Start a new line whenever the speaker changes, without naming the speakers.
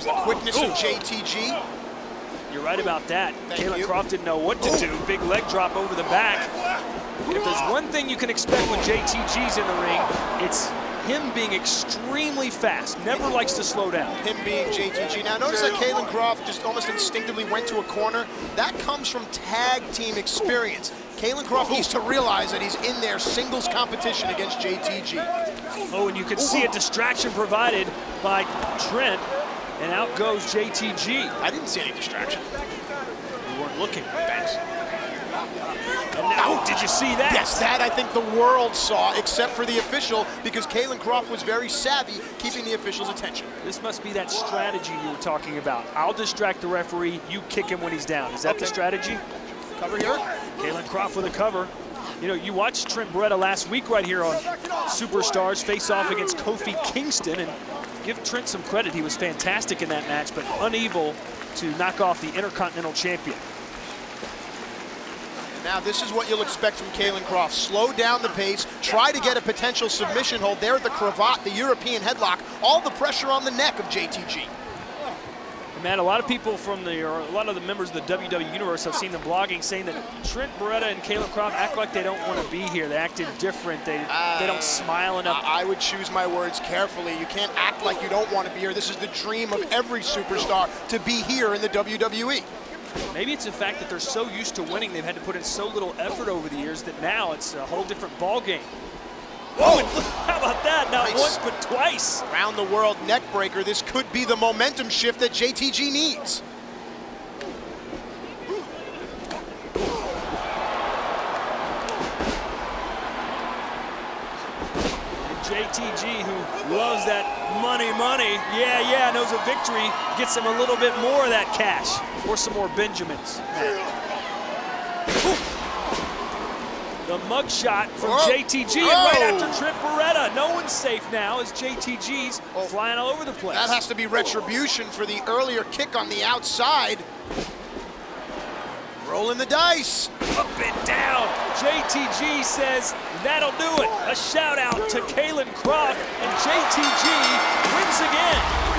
the quickness of JTG.
You're right about that. Kalen Croft didn't know what to do. Big leg drop over the back. If there's one thing you can expect when JTG's in the ring, it's him being extremely fast. Never likes to slow down.
Him being JTG. Now notice that Kalen Croft just almost instinctively went to a corner. That comes from tag team experience. Kalen Croft needs to realize that he's in their singles competition against JTG.
Oh, and you can see a distraction provided by Trent, and out goes JTG.
I didn't see any distraction.
You weren't looking. Thanks. And now, did you see that?
Yes, that I think the world saw, except for the official, because Kalen Croft was very savvy keeping the official's attention.
This must be that strategy you were talking about. I'll distract the referee, you kick him when he's down. Is that the strategy?
Cover here.
Kalen Croft with a cover. You know, you watched Trent Beretta last week right here on Superstars face off against Kofi Kingston, and give Trent some credit. He was fantastic in that match, but unable to knock off the Intercontinental Champion.
Now this is what you'll expect from Kalen Croft. Slow down the pace, try to get a potential submission hold. There the cravat, the European headlock, all the pressure on the neck of JTG.
Man, a lot of people from a lot of the members of the WWE Universe have seen them blogging saying that Trent Beretta and Kalen Croft act like they don't want to be here. They acted different. They don't smile enough.
I would choose my words carefully. You can't act like you don't want to be here. This is the dream of every superstar, to be here in the WWE.
Maybe it's the fact that they're so used to winning, they've had to put in so little effort over the years that now it's a whole different ball game. Whoa, and look, how about that? Not once, but twice.
Around the world neck breaker. This could be the momentum shift that JTG needs.
JTG, who loves that money, yeah, knows a victory gets him a little bit more of that cash or some more Benjamins. The mug shot from JTG, and right after Trent Beretta. No one's safe now as JTG's flying all over the place.
That has to be retribution for the earlier kick on the outside. Rolling the dice.
Up and down. JTG says that'll do it. A shout out to Kalen Croft, and JTG wins again.